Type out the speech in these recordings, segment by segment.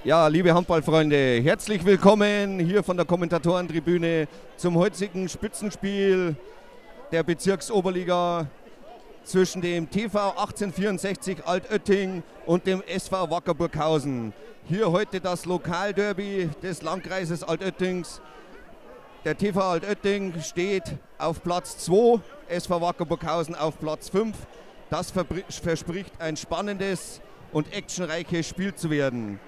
Ja, liebe Handballfreunde, herzlich willkommen hier von der Kommentatorentribüne zum heutigen Spitzenspiel der Bezirksoberliga zwischen dem TV 1864 Altötting und dem SV Wacker Burghausen. Hier heute das Lokalderby des Landkreises Altöttings. Der TV Altötting steht auf Platz 2, SV Wacker Burghausen auf Platz 5. Das verspricht ein spannendes und actionreiches Spiel zu werden.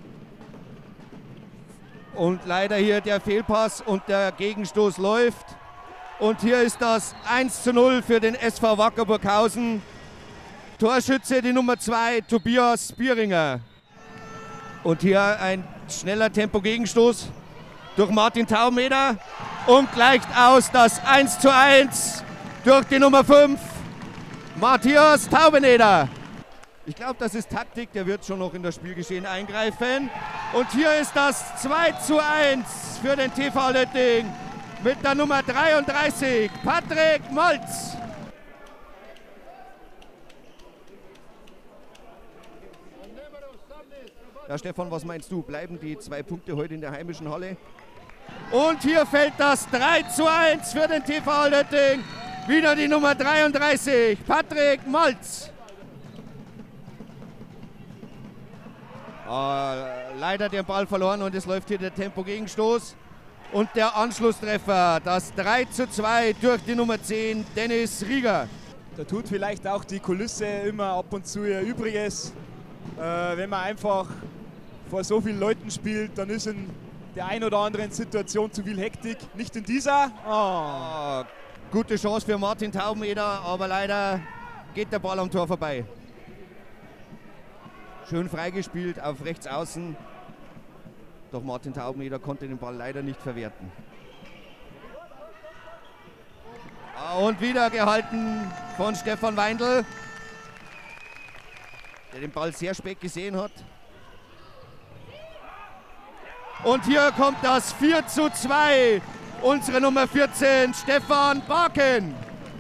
Und leider hier der Fehlpass und der Gegenstoß läuft. Und hier ist das 1:0 für den SV Wacker Burghausen. Torschütze die Nummer 2, Tobias Bieringer. Und hier ein schneller Tempo-Gegenstoß durch Martin Taubeder und gleicht aus das 1:1 durch die Nummer 5, Matthias Taubeneder. Ich glaube, das ist Taktik, der wird schon noch in das Spielgeschehen eingreifen. Und hier ist das 2:1 für den TV Altötting mit der Nummer 33, Patrick Moltz. Ja, Stefan, was meinst du? Bleiben die 2 Punkte heute in der heimischen Halle? Und hier fällt das 3:1 für den TV Altötting. Wieder die Nummer 33, Patrick Moltz. Leider den Ball verloren und es läuft hier der Tempo-Gegenstoß. Und der Anschlusstreffer, das 3:2 durch die Nummer 10, Dennis Rieger. Da tut vielleicht auch die Kulisse immer ab und zu ihr Übriges. Wenn man einfach vor so vielen Leuten spielt, dann ist in der ein oder anderen Situation zu viel Hektik. Nicht in dieser. Gute Chance für Martin Taubeneder, aber leider geht der Ball am Tor vorbei. Schön freigespielt auf rechts außen. Doch Martin Taubeneder konnte den Ball leider nicht verwerten. Und wieder gehalten von Stefan Weindl, der den Ball sehr spät gesehen hat. Und hier kommt das 4:2. Unsere Nummer 14, Stefan Barken.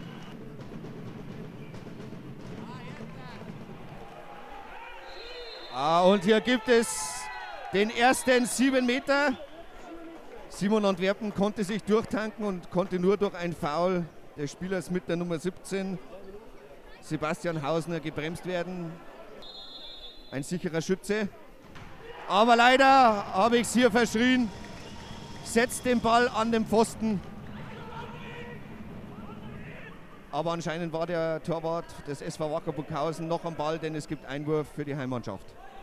Und hier gibt es den ersten 7 Meter. Simon Antwerpen konnte sich durchtanken und konnte nur durch ein Foul des Spielers mit der Nummer 17, Sebastian Hausner, gebremst werden. Ein sicherer Schütze. Aber leider habe ich es hier verschrien. Setzt den Ball an den Pfosten. Aber anscheinend war der Torwart des SV Wacker Burghausen noch am Ball, denn es gibt Einwurf für die Heimmannschaft.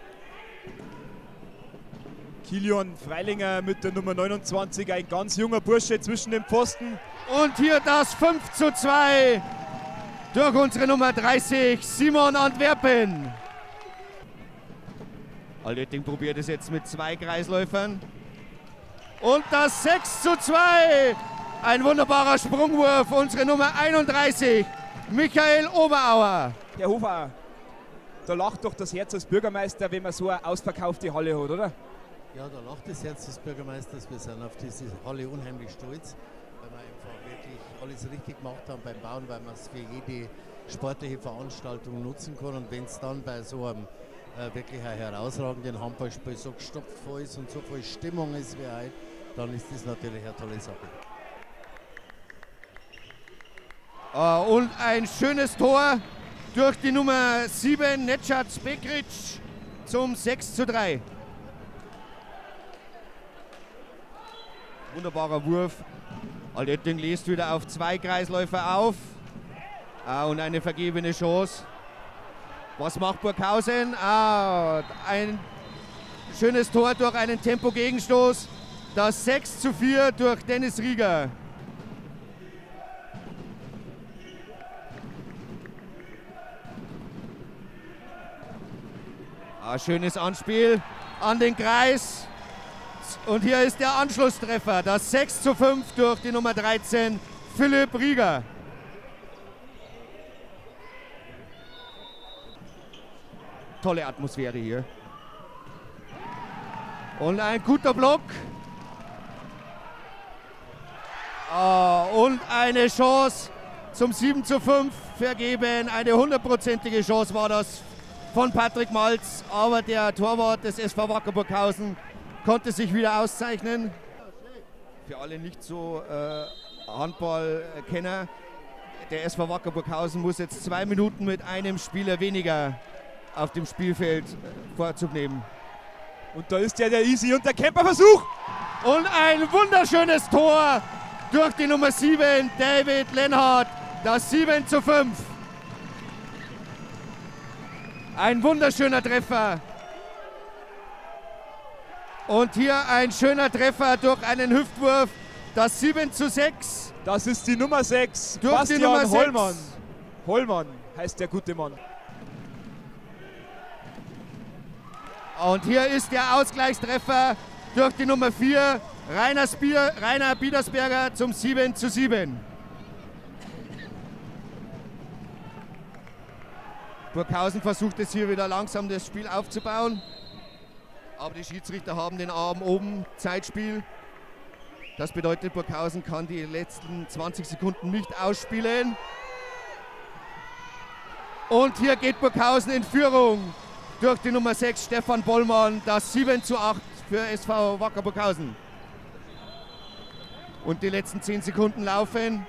Kilian Freilinger mit der Nummer 29, ein ganz junger Bursche zwischen den Pfosten. Und hier das 5:2 durch unsere Nummer 30, Simon Antwerpen. Altötting probiert es jetzt mit 2 Kreisläufern. Und das 6:2, ein wunderbarer Sprungwurf, unsere Nummer 31, Michael Oberauer. Herr Hofer, da lacht doch das Herz als Bürgermeister, wenn man so eine ausverkaufte Halle hat, oder? Ja, da lacht das Herz des Bürgermeisters. Wir sind auf diese Halle unheimlich stolz, weil wir einfach wirklich alles richtig gemacht haben beim Bauen, weil man es für jede sportliche Veranstaltung nutzen kann. Und wenn es dann bei so einem wirklich ein herausragenden Handballspiel so gestopft voll ist und so viel Stimmung ist wie heute, dann ist das natürlich eine tolle Sache. Und ein schönes Tor durch die Nummer 7, Nedžad Spekric, zum 6:3. Wunderbarer Wurf. Altötting lässt wieder auf 2 Kreisläufer auf. Und eine vergebene Chance. Was macht Burghausen? Ein schönes Tor durch einen Tempo-Gegenstoß. Das 6:4 durch Dennis Rieger. Schönes Anspiel an den Kreis. Und hier ist der Anschlusstreffer. Das 6:5 durch die Nummer 13, Philipp Rieger. Tolle Atmosphäre hier. Und ein guter Block. Und eine Chance zum 7:5 vergeben. Eine 100%ige Chance war das von Patrick Malz, aber der Torwart des SV Wacker Burghausen konnte sich wieder auszeichnen. Für alle nicht so Handballkenner, der SV Wacker Burghausen muss jetzt 2 Minuten mit einem Spieler weniger auf dem Spielfeld Vorzug nehmen. Und da ist der Easy und der Camperversuch. Und ein wunderschönes Tor durch die Nummer 7, David Lenhardt, das 7:5. Ein wunderschöner Treffer. Und hier ein schöner Treffer durch einen Hüftwurf, das 7:6. Das ist die Nummer 6, durch Bastian die Nummer 6. Hollmann. Hollmann heißt der gute Mann. Und hier ist der Ausgleichstreffer durch die Nummer 4, Rainer Biedersberger zum 7:7. Burghausen versucht es hier wieder langsam das Spiel aufzubauen. Aber die Schiedsrichter haben den Arm oben, Zeitspiel. Das bedeutet, Burghausen kann die letzten 20 Sekunden nicht ausspielen. Und hier geht Burghausen in Führung durch die Nummer 6, Stefan Bollmann, das 7:8 für SV Wacker Burghausen. Und die letzten 10 Sekunden laufen.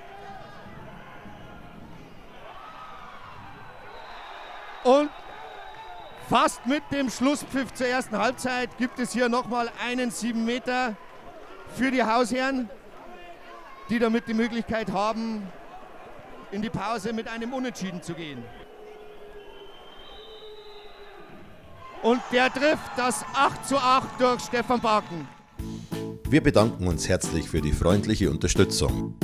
Und fast mit dem Schlusspfiff zur ersten Halbzeit gibt es hier nochmal einen 7 Meter für die Hausherren, die damit die Möglichkeit haben, in die Pause mit einem Unentschieden zu gehen. Und der trifft das 8:8 durch Stefan Barken. Wir bedanken uns herzlich für die freundliche Unterstützung.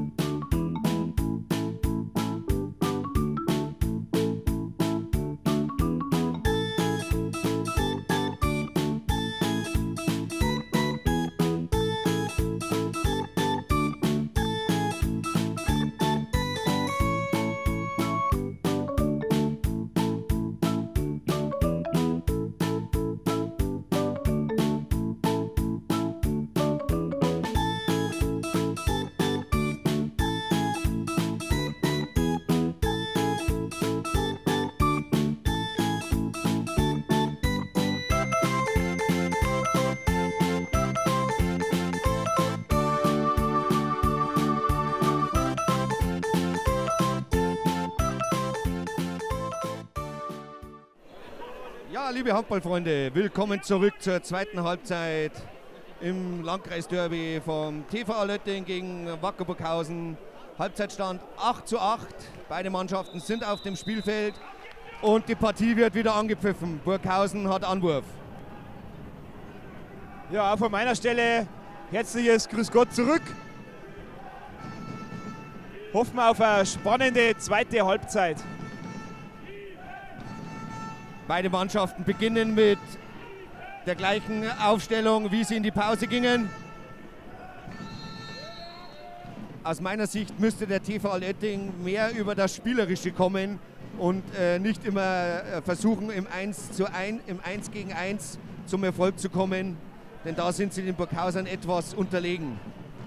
Ja, liebe Handballfreunde, willkommen zurück zur zweiten Halbzeit im Landkreisderby vom TV Altötting gegen Wacker Burghausen. Halbzeitstand 8:8. Beide Mannschaften sind auf dem Spielfeld und die Partie wird wieder angepfiffen. Burghausen hat Anwurf. Ja, auch von meiner Stelle herzliches Grüß Gott zurück. Hoffen wir auf eine spannende zweite Halbzeit. Beide Mannschaften beginnen mit der gleichen Aufstellung, wie sie in die Pause gingen. Aus meiner Sicht müsste der TV Altötting mehr über das Spielerische kommen und nicht immer versuchen, im 1 gegen 1 zum Erfolg zu kommen, denn da sind sie den Burghausern etwas unterlegen.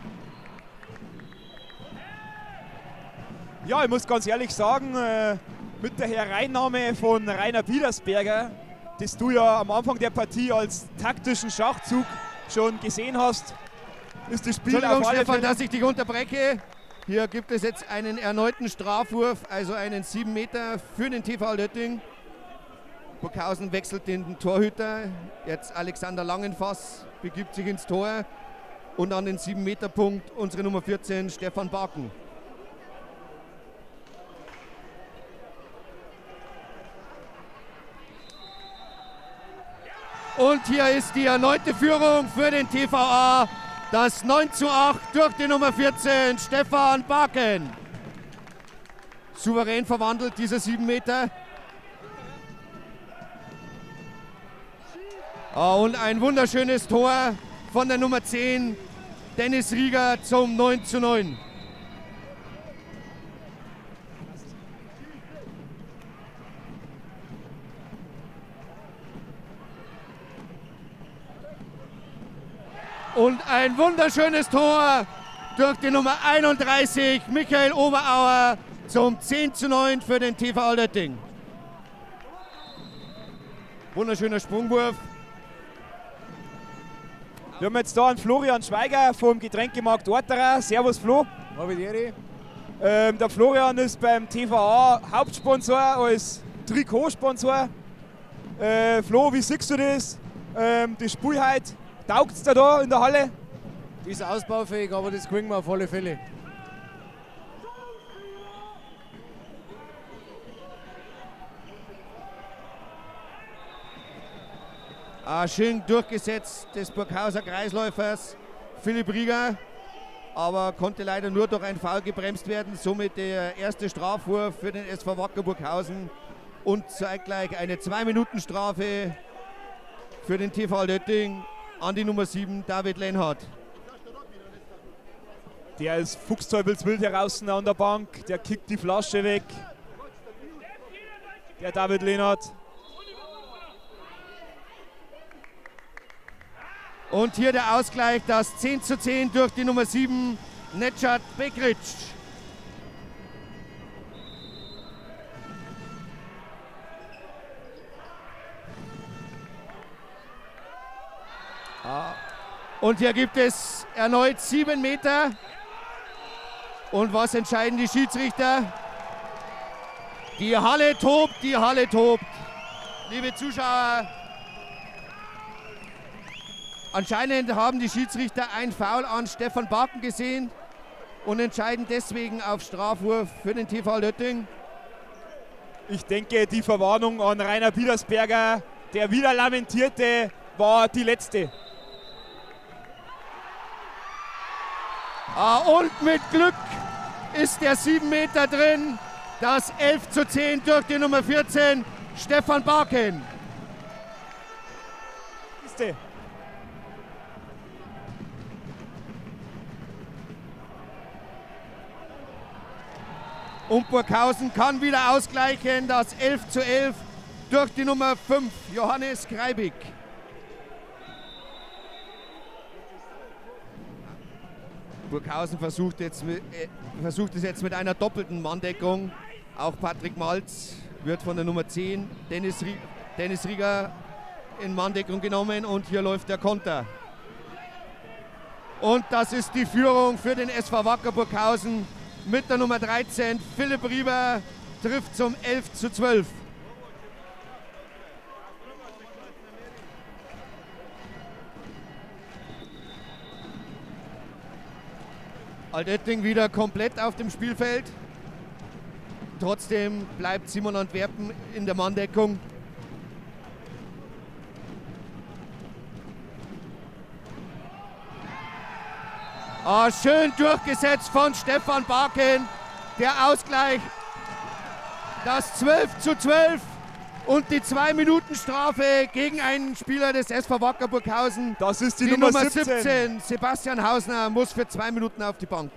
Ja, ich muss ganz ehrlich sagen, mit der Hereinnahme von Rainer Biedersberger, das du ja am Anfang der Partie als taktischen Schachzug schon gesehen hast, ist das Spiel Entschuldigung, auf alle Stefan, Fälle... dass ich dich unterbreche. Hier gibt es jetzt einen erneuten Strafwurf, also einen 7 Meter für den TV Altötting. Burghausen wechselt den Torhüter. Jetzt Alexander Langenfass begibt sich ins Tor. Und an den 7-Meter-Punkt unsere Nummer 14, Stefan Barken. Und hier ist die erneute Führung für den TVA. Das 9:8 durch die Nummer 14, Stefan Barken. Souverän verwandelt, dieser 7 Meter. Und ein wunderschönes Tor von der Nummer 10, Dennis Rieger, zum 9:9. Und ein wunderschönes Tor durch die Nummer 31, Michael Oberauer, zum 10:9 für den TV Altötting. Wunderschöner Sprungwurf. Wir haben jetzt da einen Florian Schweiger vom Getränkemarkt Orterer. Servus Flo. Der Florian ist beim TVA Hauptsponsor als Trikotsponsor. Flo, wie siehst du das? Das Spiel heute, taugt es dir da in der Halle? Die ist ausbaufähig, aber das kriegen wir auf alle Fälle. Schön durchgesetzt des Burghauser Kreisläufers Philipp Rieger, aber konnte leider nur durch ein Foul gebremst werden. Somit der erste Strafwurf für den SV Wacker Burghausen und zeitgleich eine 2-Minuten-Strafe für den TV Lötting an die Nummer 7, David Lenhardt. Der ist fuchsteufelswild heraus an der Bank, der kickt die Flasche weg. Der David Lenhardt. Und hier der Ausgleich, das 10:10 durch die Nummer 7, Nedžad Bekric. Und hier gibt es erneut 7 Meter. Und was entscheiden die Schiedsrichter? Die Halle tobt, die Halle tobt. Liebe Zuschauer, anscheinend haben die Schiedsrichter ein Foul an Stefan Baken gesehen und entscheiden deswegen auf Strafwurf für den TV Lötting. Ich denke, die Verwarnung an Rainer Biedersberger, der wieder lamentierte, war die letzte. Und mit Glück ist der 7 Meter drin. Das 11:10 durch die Nummer 14, Stefan Baken. Und Burghausen kann wieder ausgleichen, das 11:11 durch die Nummer 5, Johannes Greibig. Burghausen versucht es jetzt mit einer doppelten Manndeckung. Auch Patrick Malz wird von der Nummer 10, Dennis Rieger, in Manndeckung genommen und hier läuft der Konter. Und das ist die Führung für den SV Wacker Burghausen mit der Nummer 13. Philipp Rieber trifft zum 11:12. Altötting wieder komplett auf dem Spielfeld. Trotzdem bleibt Simon Antwerpen in der Manndeckung. Schön durchgesetzt von Stefan Baken. Der Ausgleich, das 12:12 und die 2-Minuten-Strafe gegen einen Spieler des SV Wacker Burghausen. Das ist die Nummer 17. Sebastian Hausner muss für 2 Minuten auf die Bank.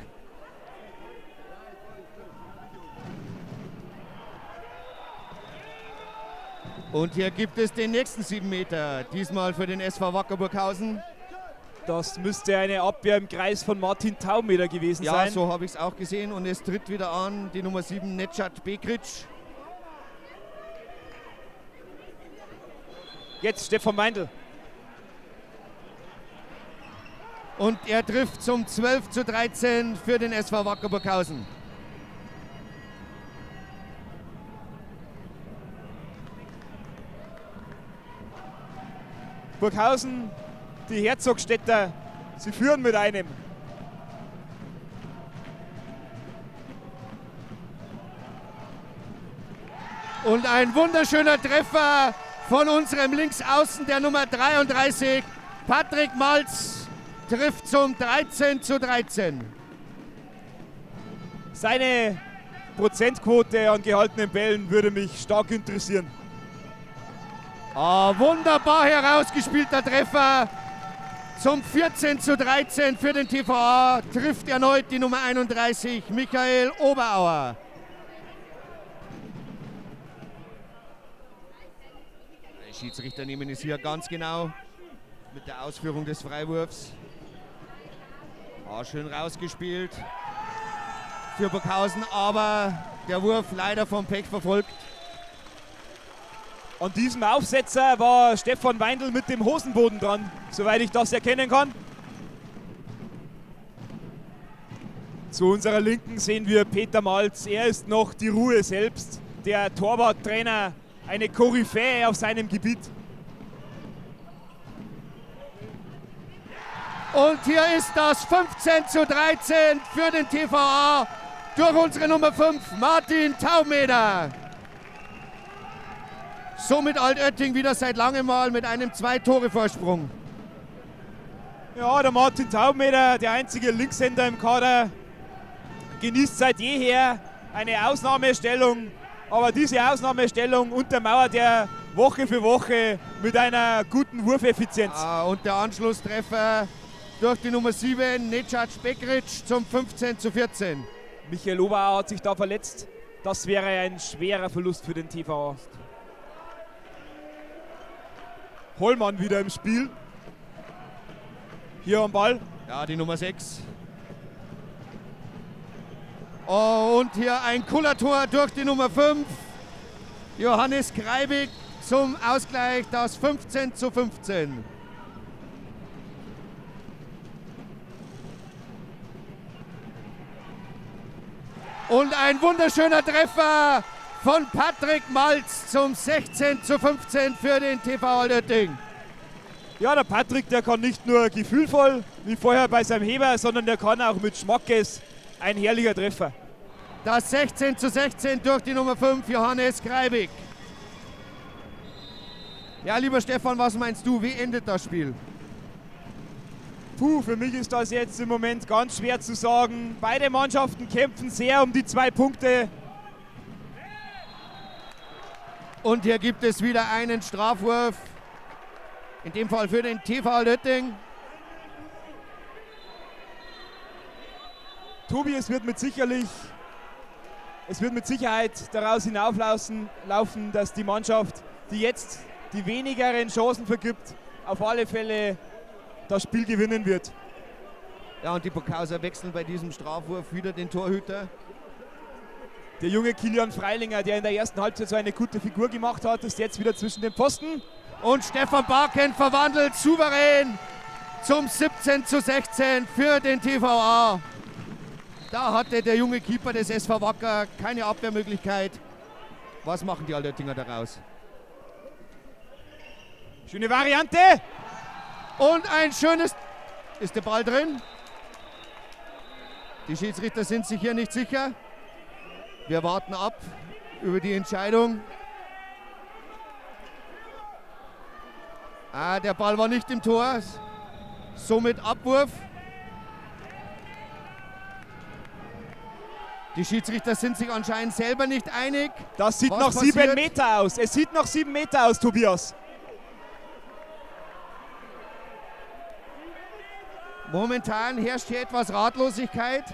Und hier gibt es den nächsten 7 Meter, diesmal für den SV Wacker Burghausen. Das müsste eine Abwehr im Kreis von Martin Taumeder gewesen sein. Ja, so habe ich es auch gesehen. Und es tritt wieder an die Nummer 7, Nedžad Bekric. Jetzt Stefan Meindl. Und er trifft zum 12:13 für den SV Wacker Burghausen. Burghausen, die Herzogstädter, sie führen mit einem. Und ein wunderschöner Treffer von unserem Linksaußen, der Nummer 33, Patrick Malz, trifft zum 13:13. Seine Prozentquote an gehaltenen Bällen würde mich stark interessieren. Wunderbar herausgespielter Treffer zum 14:13 für den TVA. Trifft erneut die Nummer 31, Michael Oberauer. Die Schiedsrichter nehmen es hier ganz genau mit der Ausführung des Freiwurfs. Schön rausgespielt für Burghausen, aber der Wurf leider vom Pech verfolgt. An diesem Aufsetzer war Stefan Weindl mit dem Hosenboden dran, soweit ich das erkennen kann. Zu unserer Linken sehen wir Peter Malz. Er ist noch die Ruhe selbst, der Torwarttrainer, eine Koryphäe auf seinem Gebiet. Und hier ist das 15:13 für den TVA durch unsere Nummer 5, Martin Taumeder. Somit Altötting wieder seit langem mal mit einem 2-Tore-Vorsprung. Ja, der Martin Taumeder, der einzige Linkshänder im Kader, genießt seit jeher eine Ausnahmestellung. Aber diese Ausnahmestellung untermauert er Woche für Woche mit einer guten Wurfeffizienz. Und der Anschlusstreffer durch die Nummer 7, Nedžad Bekric zum 15:14. Michael Oberauer hat sich da verletzt. Das wäre ein schwerer Verlust für den TVA. Hollmann wieder im Spiel. Hier am Ball. Ja, die Nummer 6. Und hier ein Kullertor durch die Nummer 5. Johannes Greibig zum Ausgleich, das 15:15. Und ein wunderschöner Treffer von Patrick Malz zum 16:15 für den TV Altötting. Ja, der Patrick, der kann nicht nur gefühlvoll, wie vorher bei seinem Heber, sondern der kann auch mit Schmackes. Ein herrlicher Treffer. Das 16:16 durch die Nummer 5, Johannes Greibig. Ja, lieber Stefan, was meinst du? Wie endet das Spiel? Puh, für mich ist das jetzt im Moment ganz schwer zu sagen. Beide Mannschaften kämpfen sehr um die 2 Punkte. Und hier gibt es wieder einen Strafwurf. In dem Fall für den TV Altötting. Tobi, es wird mit Sicherheit daraus hinauflaufen, dass die Mannschaft, die jetzt die wenigeren Chancen vergibt, auf alle Fälle das Spiel gewinnen wird. Ja, und die Burghauser wechseln bei diesem Strafwurf wieder den Torhüter. Der junge Kilian Freilinger, der in der ersten Halbzeit so eine gute Figur gemacht hat, ist jetzt wieder zwischen den Pfosten. Und Stefan Barken verwandelt souverän zum 17:16 für den TVA. Da hatte der junge Keeper des SV Wacker keine Abwehrmöglichkeit. Was machen die Altöttinger daraus? Schöne Variante. Und ein schönes... Ist der Ball drin? Die Schiedsrichter sind sich hier nicht sicher. Wir warten ab über die Entscheidung. Der Ball war nicht im Tor. Somit Abwurf. Die Schiedsrichter sind sich anscheinend selber nicht einig. Das sieht nach 7 Meter aus. Es sieht nach 7 Meter aus, Tobias. Momentan herrscht hier etwas Ratlosigkeit.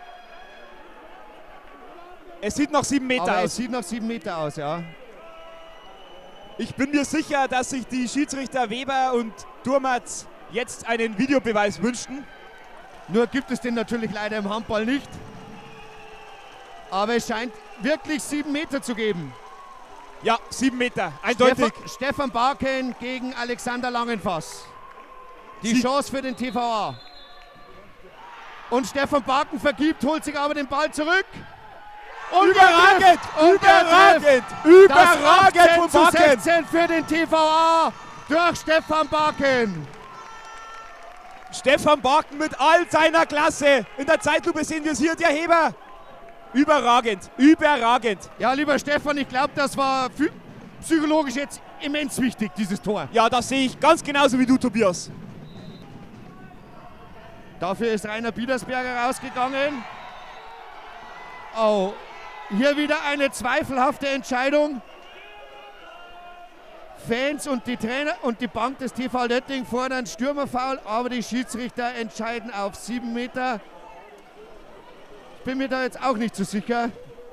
Es sieht nach 7 Meter aus. Es sieht nach 7 Meter aus, ja. Ich bin mir sicher, dass sich die Schiedsrichter Weber und Durmatz jetzt einen Videobeweis wünschten. Nur gibt es den natürlich leider im Handball nicht. Aber es scheint wirklich 7 Meter zu geben. Ja, 7 Meter, eindeutig. Stefan Barken gegen Alexander Langenfass. Die Chance für den TVA. Und Stefan Barken vergibt, holt sich aber den Ball zurück. Und überragend! Überragend von Barken! 16 für den TVA durch Stefan Barken. Stefan Barken mit all seiner Klasse. In der Zeitlupe sehen wir es hier, der Heber. Überragend, überragend. Ja, lieber Stefan, ich glaube, das war psychologisch jetzt immens wichtig, dieses Tor. Ja, das sehe ich ganz genauso wie du, Tobias. Dafür ist Rainer Biedersberger rausgegangen. Oh, hier wieder eine zweifelhafte Entscheidung. Fans und die Trainer und die Bank des TV Altötting fordern Stürmerfoul, aber die Schiedsrichter entscheiden auf 7 Meter. Ich bin mir da jetzt auch nicht so sicher.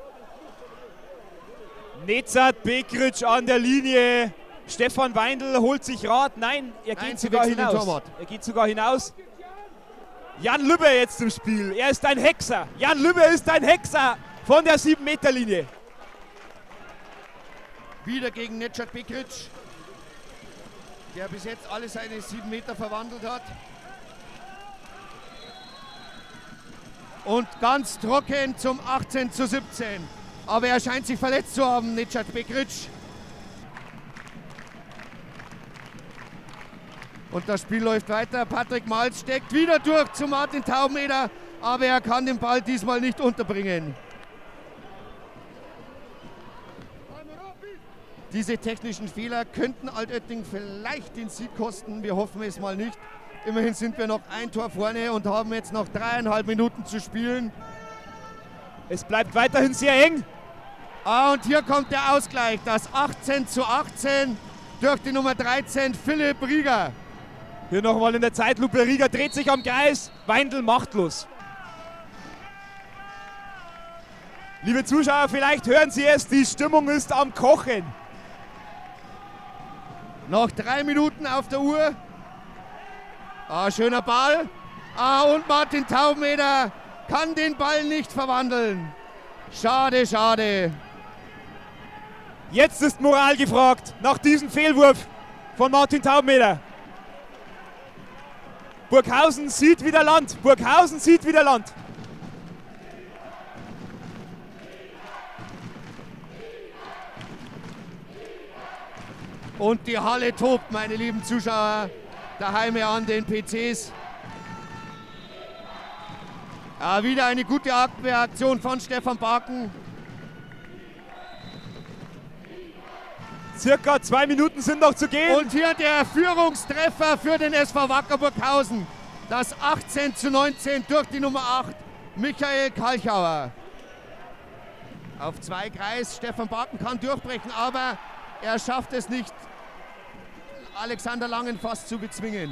Nedžad Bekric an der Linie. Stefan Weindl holt sich Rat. Nein, er geht sogar hinaus. Er geht sogar hinaus. Jan Lübbe jetzt im Spiel. Er ist ein Hexer. Jan Lübbe ist ein Hexer von der 7-Meter-Linie. Wieder gegen Nedžad Bekric, der bis jetzt alle seine 7 Meter verwandelt hat. Und ganz trocken zum 18:17. Aber er scheint sich verletzt zu haben, Nedžad Bekric. Und das Spiel läuft weiter. Patrick Malz steckt wieder durch zu Martin Taubeneder, aber er kann den Ball diesmal nicht unterbringen. Diese technischen Fehler könnten Altötting vielleicht den Sieg kosten. Wir hoffen es mal nicht. Immerhin sind wir noch ein Tor vorne und haben jetzt noch 3,5 Minuten zu spielen. Es bleibt weiterhin sehr eng. Und hier kommt der Ausgleich. Das 18:18 durch die Nummer 13, Philipp Rieger. Hier nochmal in der Zeitlupe. Rieger dreht sich am Kreis. Weindl machtlos. Liebe Zuschauer, vielleicht hören Sie es. Die Stimmung ist am Kochen. Noch 3 Minuten auf der Uhr. Schöner Ball. Und Martin Taubeneder kann den Ball nicht verwandeln. Schade, schade. Jetzt ist Moral gefragt, nach diesem Fehlwurf von Martin Taubeneder. Burghausen sieht wieder Land. Burghausen sieht wieder Land. Und die Halle tobt, meine lieben Zuschauer, daheim an den PCs. Wieder eine gute Abwehraktion von Stefan Barken. Circa 2 Minuten sind noch zu gehen. Und hier der Führungstreffer für den SV Wacker Burghausen. Das 18:19 durch die Nummer 8, Michael Kalchauer. Auf 2 Kreis, Stefan Barken kann durchbrechen, aber er schafft es nicht, Alexander Langenfass zu bezwingen.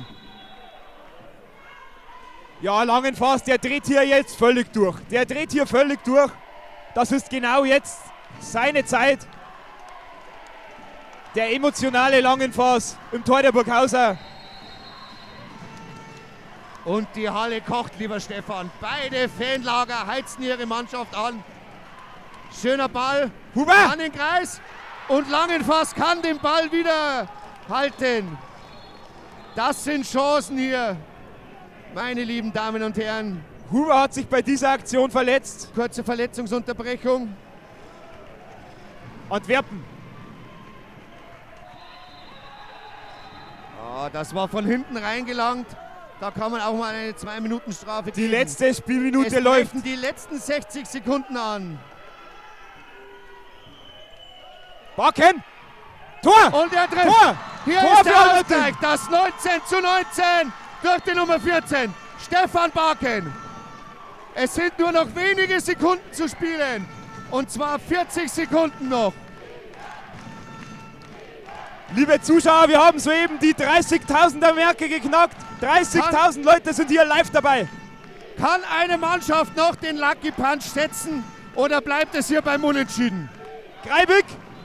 Ja, Langenfass, der dreht hier jetzt völlig durch. Der dreht hier völlig durch. Das ist genau jetzt seine Zeit. Der emotionale Langenfass im Tor der Burghauser. Und die Halle kocht, lieber Stefan. Beide Fanlager heizen ihre Mannschaft an. Schöner Ball. Huber! An den Kreis. Und Langenfass kann den Ball wieder halten. Das sind Chancen hier, meine lieben Damen und Herren. Huber hat sich bei dieser Aktion verletzt. Kurze Verletzungsunterbrechung. Antwerpen. Das war von hinten reingelangt. Da kann man auch mal eine 2-Minuten-Strafe Die geben. letzte Spielminute Es läuft. laufen die letzten 60 Sekunden an. Barken! Tor! Und er trifft. Tor! Hier Tor ist für der Altötting. Ausgleich. Das 19:19 durch die Nummer 14, Stefan Barken. Es sind nur noch wenige Sekunden zu spielen. Und zwar 40 Sekunden noch. Liebe Zuschauer, wir haben soeben die 30.000er Marke geknackt. 30.000 Leute sind hier live dabei. Kann eine Mannschaft noch den Lucky Punch setzen oder bleibt es hier beim Unentschieden? Greibig.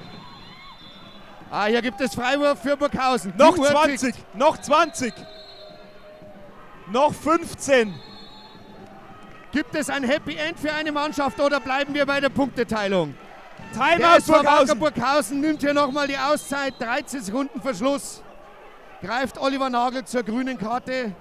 Hier gibt es Freiwurf für Burghausen. Noch Die Uhr 20. tickt. Noch 20. Noch 15. Gibt es ein Happy End für eine Mannschaft oder bleiben wir bei der Punkteteilung? Der Timeout SV Wacker Burghausen. Burghausen nimmt hier nochmal die Auszeit. 13 Sekunden Verschluss. Greift Oliver Nagel zur grünen Karte.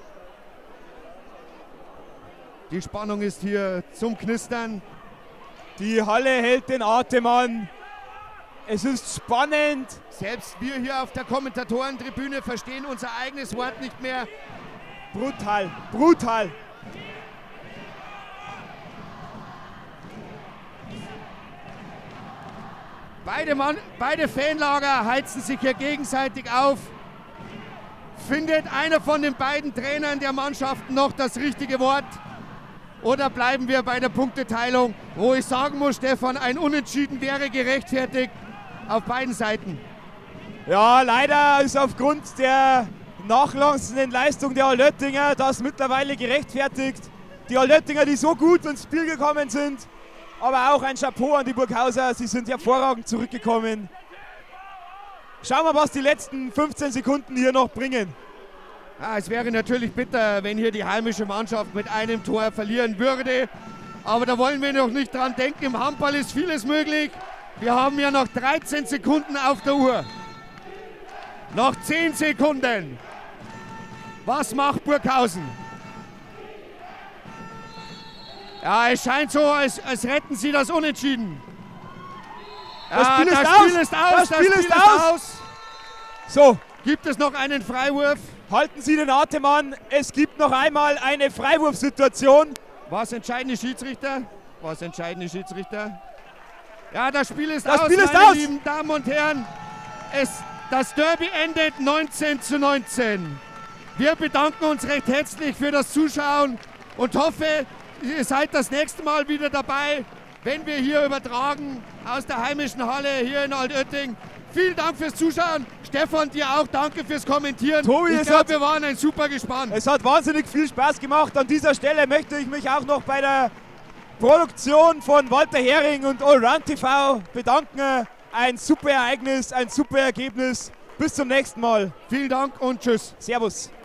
Die Spannung ist hier zum Knistern. Die Halle hält den Atem an. Es ist spannend. Selbst wir hier auf der Kommentatorentribüne verstehen unser eigenes Wort nicht mehr. Brutal. Brutal. Beide Fanlager heizen sich hier gegenseitig auf. Findet einer von den beiden Trainern der Mannschaften noch das richtige Wort? Oder bleiben wir bei der Punkteteilung, wo ich sagen muss, Stefan, ein Unentschieden wäre gerechtfertigt auf beiden Seiten. Ja, leider ist aufgrund der nachlassenden Leistung der Altöttinger das mittlerweile gerechtfertigt. Die Altöttinger, die so gut ins Spiel gekommen sind, aber auch ein Chapeau an die Burghauser, sie sind hervorragend zurückgekommen. Schauen wir, was die letzten 15 Sekunden hier noch bringen. Es wäre natürlich bitter, wenn hier die heimische Mannschaft mit einem Tor verlieren würde. Aber da wollen wir noch nicht dran denken. Im Handball ist vieles möglich. Wir haben ja noch 13 Sekunden auf der Uhr. Noch 10 Sekunden. Was macht Burghausen? Ja, es scheint so, als retten sie das Unentschieden. Das Spiel ist aus. Das Spiel ist aus. So. Gibt es noch einen Freiwurf? Halten Sie den Atem an. Es gibt noch einmal eine Freiwurfsituation. Was entscheiden die Schiedsrichter? Ja, das Spiel ist aus, meine lieben Damen und Herren. Das Derby endet 19:19. Wir bedanken uns recht herzlich für das Zuschauen und hoffe, ihr seid das nächste Mal wieder dabei, wenn wir hier übertragen aus der heimischen Halle hier in Altötting. Vielen Dank fürs Zuschauen. Stefan, dir auch danke fürs Kommentieren. Tobi, ich glaube, wir waren ein super Gespann. Es hat wahnsinnig viel Spaß gemacht. An dieser Stelle möchte ich mich auch noch bei der Produktion von Walter Hering und Allround TV bedanken. Ein super Ereignis, ein super Ergebnis. Bis zum nächsten Mal. Vielen Dank und tschüss. Servus.